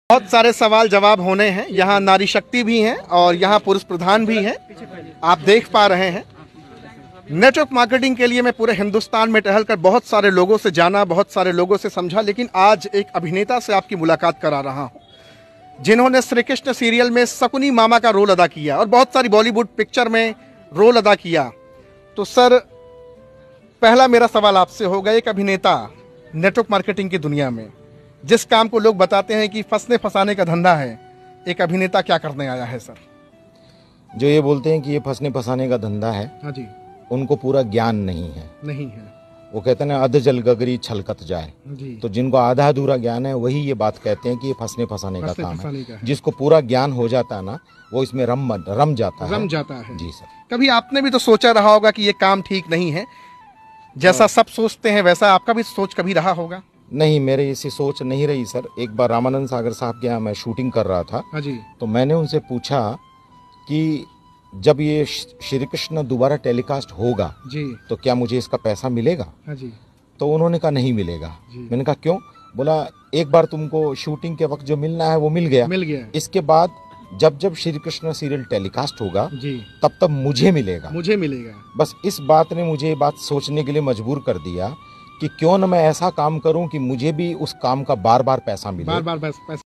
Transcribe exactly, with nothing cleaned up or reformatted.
बहुत सारे सवाल जवाब होने हैं। यहाँ नारी शक्ति भी हैं और यहाँ पुरुष प्रधान भी हैं, आप देख पा रहे हैं। नेटवर्क मार्केटिंग के लिए मैं पूरे हिंदुस्तान में टहलकर बहुत सारे लोगों से जाना, बहुत सारे लोगों से समझा, लेकिन आज एक अभिनेता से आपकी मुलाकात करा रहा हूँ जिन्होंने श्री कृष्ण सीरियल में शकुनी मामा का रोल अदा किया और बहुत सारी बॉलीवुड पिक्चर में रोल अदा किया। तो सर, पहला मेरा सवाल आपसे होगा, एक अभिनेता नेटवर्क मार्केटिंग की दुनिया में जिस काम को लोग बताते हैं कि फंसने फंसाने का धंधा है, एक अभिनेता क्या करने आया है सर? जो ये बोलते हैं कि ये फंसने फंसाने का धंधा है, हाँ जी, उनको पूरा ज्ञान नहीं है। नहीं है। वो कहते हैं ना, अध जल गगरी छलकत जाए जी। तो जिनको आधा अधूरा ज्ञान है वही ये बात कहते हैं कि ये फंसने फंसाने का काम है। है। जिसको पूरा ज्ञान हो जाता है ना, वो इसमें रम रम जाता है रम जाता है। जी सर। कभी आपने भी तो सोचा रहा होगा कि ये काम ठीक नहीं है, जैसा सब सोचते हैं वैसा आपका भी सोच कभी रहा होगा? नहीं, मेरे ऐसी सोच नहीं रही सर। एक बार रामानंद सागर साहब के यहाँ मैं शूटिंग कर रहा था। हाँ जी। तो मैंने उनसे पूछा कि जब ये श्री कृष्ण दोबारा टेलीकास्ट होगा जी, तो क्या मुझे इसका पैसा मिलेगा? हाँ जी। तो उन्होंने कहा नहीं मिलेगा। मैंने कहा क्यों? बोला एक बार तुमको शूटिंग के वक्त जो मिलना है वो मिल गया मिल गया इसके बाद जब जब श्री कृष्ण सीरियल टेलीकास्ट होगा जी, तब तब मुझे मिलेगा मुझे मिलेगा। बस इस बात ने मुझे ये बात सोचने के लिए मजबूर कर दिया कि क्यों न मैं ऐसा काम करूं कि मुझे भी उस काम का बार बार पैसा मिले। बार बार पैसा